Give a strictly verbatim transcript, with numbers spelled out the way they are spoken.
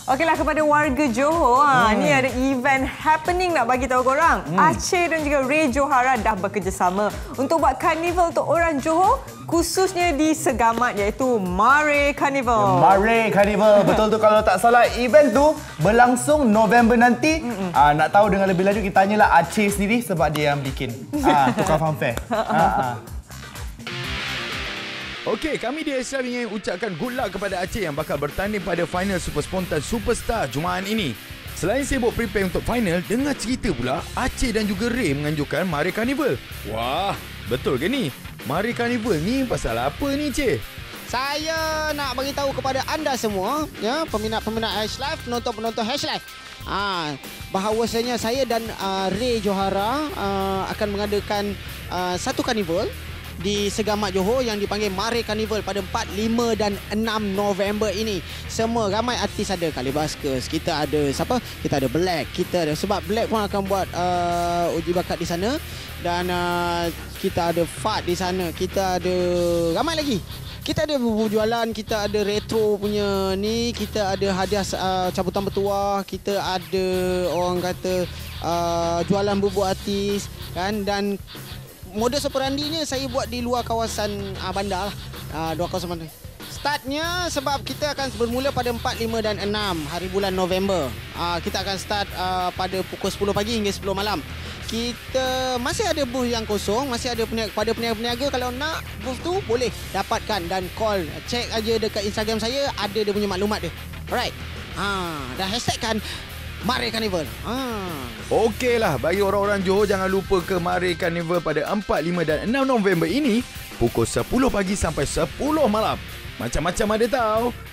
Okeylah, kepada warga Johor, hmm. ha, ni ada event happening nak bagi tahu korang. Hmm. Aceh dan juga Ray Johara dah bekerjasama untuk buat karnival untuk orang Johor, khususnya di Segamat, iaitu Mare Carnival. Mare Carnival, betul tu, kalau tak salah event tu berlangsung November nanti. Aa, nak tahu dengan lebih lanjut, kita tanyalah Aceh sendiri sebab dia yang bikin Aa, tukar fanfare. Aa. Okey, kami di Aisyah ingin ucapkan good luck kepada Aceh yang bakal bertanding pada final Super Spontan Superstar Jumaat ini. Selain sibuk prepare untuk final, dengar cerita pula Aceh dan juga Ray menganjurkan Mare Carnival. Wah, betul ke ni? Mare Carnival ni pasal apa ni, Cik? Saya nak bagi tahu kepada anda semua, ya, peminat-peminat Hash Live, penonton-penonton Hash Live, ah, bahawasanya saya dan uh, Ray Johara uh, akan mengadakan uh, satu karnival di Segamat Johor yang dipanggil Mare Carnival pada empat, lima dan enam November ini. Semua ramai artis ada, Kali Baskers, kita ada siapa? Kita ada Black, kita ada, sebab Black pun akan buat uh, uji bakat di sana, dan uh, kita ada Fat di sana, kita ada ramai lagi. Kita ada jualan, kita ada retro punya ni, kita ada hadiah uh, cabutan bertuah, kita ada orang kata uh, jualan bubur artis kan, dan modus operandinya saya buat di luar kawasan uh, bandar lah. Uh, dua kawasan bandar. Startnya sebab kita akan bermula pada empat, lima dan enam hari bulan November. Uh, kita akan start uh, pada pukul sepuluh pagi hingga sepuluh malam. Kita masih ada booth yang kosong, masih ada peniaga, pada peniaga-peniaga kalau nak booth tu boleh dapatkan dan call, check aja dekat Instagram saya, ada dia punya maklumat dia. Alright. Ha, dah hashtag kan Mare Carnival. Ha. Okeylah, bagi orang-orang Johor jangan lupa ke Mare Carnival pada empat, lima dan enam November ini pukul sepuluh pagi sampai sepuluh malam. Macam-macam ada tahu.